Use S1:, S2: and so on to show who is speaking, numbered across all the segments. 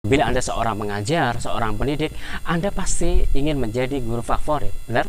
S1: Bila Anda seorang pengajar, seorang pendidik, Anda pasti ingin menjadi guru favorit. Benar?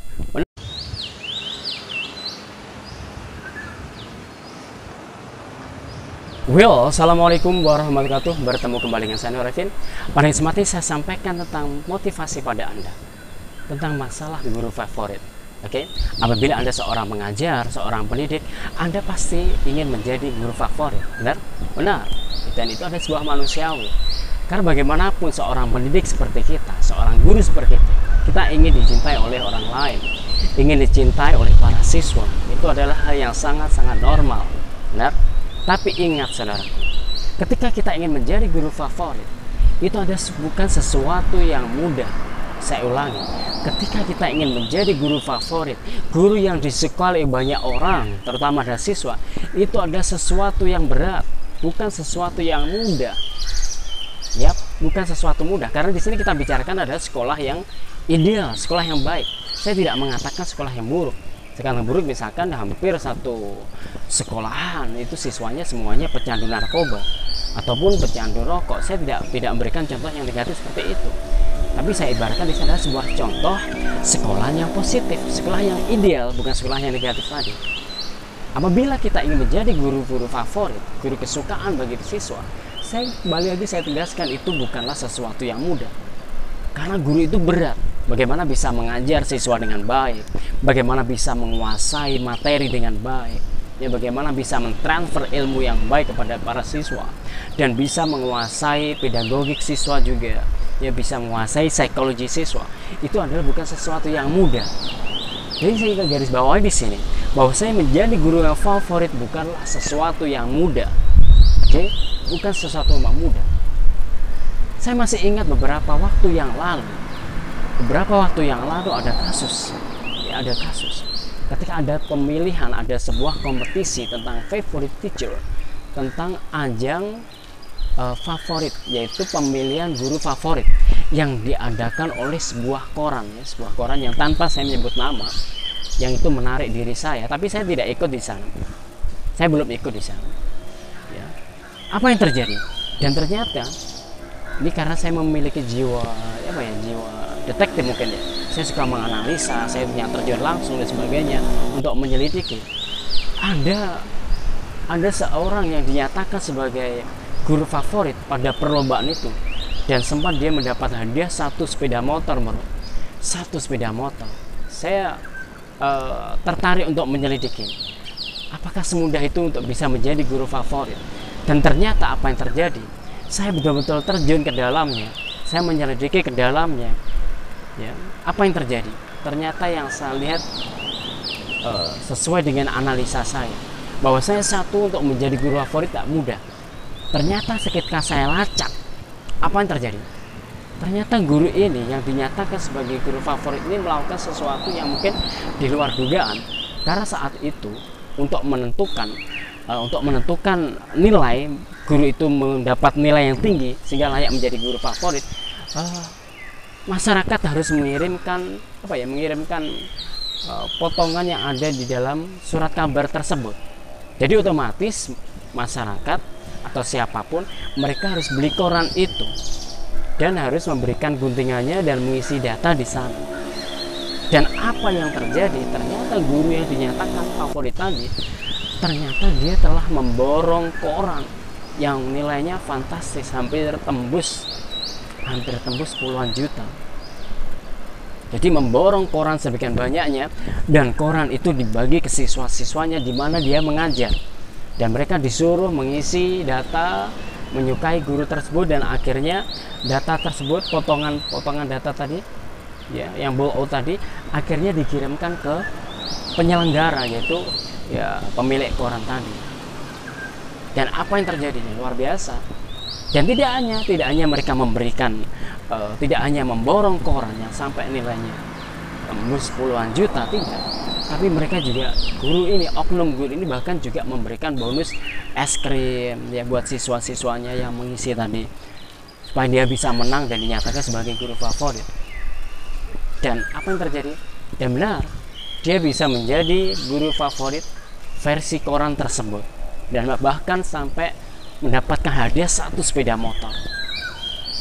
S1: Well, assalamualaikum warahmatullahi wabarakatuh. Bertemu kembali dengan saya Nur Arifin. Pada kesempatan saya sampaikan tentang motivasi pada Anda, tentang masalah guru favorit. Oke, apabila Anda seorang pengajar, seorang pendidik, Anda pasti ingin menjadi guru favorit. Benar? Benar. Dan itu ada sebuah manusiawi. Karena bagaimanapun seorang pendidik seperti kita, seorang guru seperti kita ingin dicintai oleh orang lain, ingin dicintai oleh para siswa. Itu adalah hal yang sangat-sangat normal. Benar? Tapi ingat saudaraku, ketika kita ingin menjadi guru favorit, itu bukan sesuatu yang mudah. Saya ulangi, ketika kita ingin menjadi guru favorit, guru yang disukai oleh banyak orang, terutama dari siswa, itu ada sesuatu yang berat, bukan sesuatu yang mudah. Ya, bukan sesuatu mudah. Karena di sini kita bicarakan adalah sekolah yang ideal, sekolah yang baik. Saya tidak mengatakan sekolah yang buruk. Sekarang buruk misalkan hampir satu sekolahan itu siswanya semuanya pecandu narkoba ataupun pecandu rokok. Saya tidak memberikan contoh yang negatif seperti itu. Tapi saya ibaratkan di sana sebuah contoh sekolah yang positif, sekolah yang ideal, bukan sekolah yang negatif tadi. Apabila kita ingin menjadi guru-guru favorit, guru kesukaan bagi siswa, saya kembali lagi saya tegaskan itu bukanlah sesuatu yang mudah. Karena guru itu berat. Bagaimana bisa mengajar siswa dengan baik, bagaimana bisa menguasai materi dengan baik, ya bagaimana bisa mentransfer ilmu yang baik kepada para siswa dan bisa menguasai pedagogik siswa juga, ya bisa menguasai psikologi siswa. Itu adalah bukan sesuatu yang mudah. Jadi saya garis bawahi di sini bahwa saya menjadi guru yang favorit bukanlah sesuatu yang mudah. Oke? Bukan sesuatu yang mudah. Saya masih ingat beberapa waktu yang lalu ada kasus. Ya, ada kasus. Ketika ada pemilihan, ada sebuah kompetisi tentang favorite teacher, tentang ajang favorit, yaitu pemilihan guru favorit yang diadakan oleh sebuah koran, ya, sebuah koran yang tanpa saya menyebut nama, yang itu menarik diri saya, tapi saya tidak ikut di sana. Saya belum ikut di sana. Ya. Apa yang terjadi? Dan ternyata ini karena saya memiliki jiwa detektif mungkin ya. Saya suka menganalisa, saya punya terjun langsung dan sebagainya untuk menyelidiki. Ada seorang yang dinyatakan sebagai guru favorit pada perlombaan itu dan sempat dia mendapat hadiah satu sepeda motor, bro. Satu sepeda motor. Saya tertarik untuk menyelidiki. Apakah semudah itu untuk bisa menjadi guru favorit? Dan ternyata apa yang terjadi? Saya betul-betul terjun ke dalamnya. Saya menyelidiki ke dalamnya. Ya, apa yang terjadi? Ternyata yang saya lihat sesuai dengan analisa saya, bahwa saya satu untuk menjadi guru favorit tak mudah. Ternyata ketika saya lacak, apa yang terjadi? Ternyata guru ini yang dinyatakan sebagai guru favorit ini melakukan sesuatu yang mungkin di luar dugaan. Karena saat itu untuk menentukan nilai, guru itu mendapat nilai yang tinggi sehingga layak menjadi guru favorit. Masyarakat harus mengirimkan potongan yang ada di dalam surat kabar tersebut. Jadi otomatis masyarakat atau siapapun mereka harus beli koran itu dan harus memberikan guntingannya dan mengisi data di sana. Dan apa yang terjadi? Ternyata guru yang dinyatakan favorit tadi, ternyata dia telah memborong koran yang nilainya fantastis, hampir tembus puluhan juta. Jadi memborong koran sebagian banyaknya, dan koran itu dibagi ke siswa-siswanya di mana dia mengajar, dan mereka disuruh mengisi data, menyukai guru tersebut, dan akhirnya data tersebut, potongan data tadi ya, yang blow out tadi, akhirnya dikirimkan ke penyelenggara, yaitu ya pemilik koran tadi. Dan apa yang terjadi? Luar biasa. Dan tidak hanya mereka memberikan, tidak hanya memborong koran yang sampai nilainya tembus puluhan juta, tidak. Tapi mereka juga, oknum guru ini bahkan juga memberikan bonus es krim ya buat siswa-siswanya yang mengisi tadi, supaya dia bisa menang dan dinyatakan sebagai guru favorit. Dan apa yang terjadi? Dan benar, dia bisa menjadi guru favorit versi koran tersebut, dan bahkan sampai mendapatkan hadiah satu sepeda motor.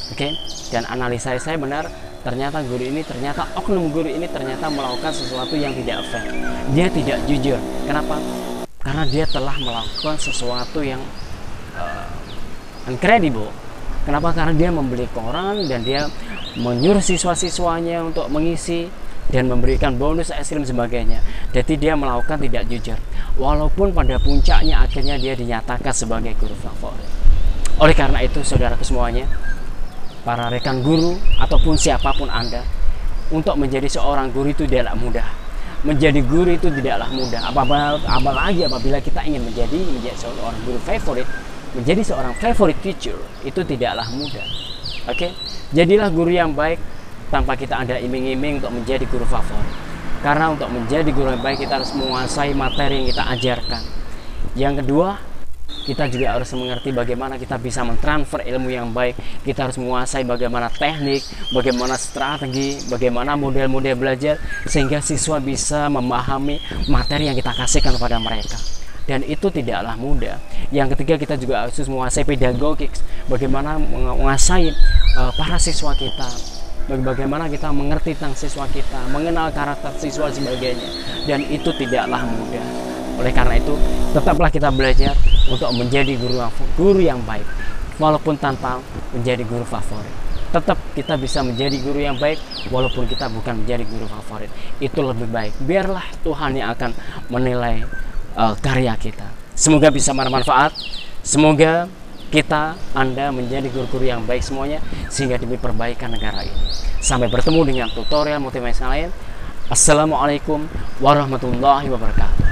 S1: Oke, dan analisa saya benar, ternyata oknum guru ini ternyata melakukan sesuatu yang tidak fair. Dia tidak jujur. Kenapa? Karena dia telah melakukan sesuatu yang incredible. Kenapa? Karena dia membeli koran dan dia menyuruh siswa-siswanya untuk mengisi dan memberikan bonus ekstrim sebagainya. Jadi dia melakukan tidak jujur, walaupun pada puncaknya akhirnya dia dinyatakan sebagai guru favorit. Oleh karena itu, saudaraku semuanya, para rekan guru ataupun siapapun Anda, untuk menjadi seorang guru itu tidaklah mudah. Menjadi guru itu tidaklah mudah, apalagi apabila kita ingin menjadi seorang guru favorit, menjadi seorang favorite teacher itu tidaklah mudah. Oke, jadilah guru yang baik tanpa kita ada iming-iming untuk menjadi guru favorit. Karena untuk menjadi guru yang baik kita harus menguasai materi yang kita ajarkan. Yang kedua, kita juga harus mengerti bagaimana kita bisa mentransfer ilmu yang baik. Kita harus menguasai bagaimana teknik, bagaimana strategi, bagaimana model-model belajar, sehingga siswa bisa memahami materi yang kita kasihkan kepada mereka. Dan itu tidaklah mudah. Yang ketiga, kita juga harus menguasai pedagogik, bagaimana menguasai para siswa kita, bagaimana kita mengerti tentang siswa kita, mengenal karakter siswa sebagainya, dan itu tidaklah mudah. Oleh karena itu, tetaplah kita belajar untuk menjadi guru yang baik, walaupun tanpa menjadi guru favorit. Tetap kita bisa menjadi guru yang baik walaupun kita bukan menjadi guru favorit. Itu lebih baik. Biarlah Tuhan yang akan menilai karya kita. Semoga bisa bermanfaat. Semoga Anda menjadi guru-guru yang baik semuanya, sehingga demi perbaikan negara ini. Sampai bertemu dengan tutorial motivasi lain. Assalamualaikum warahmatullahi wabarakatuh.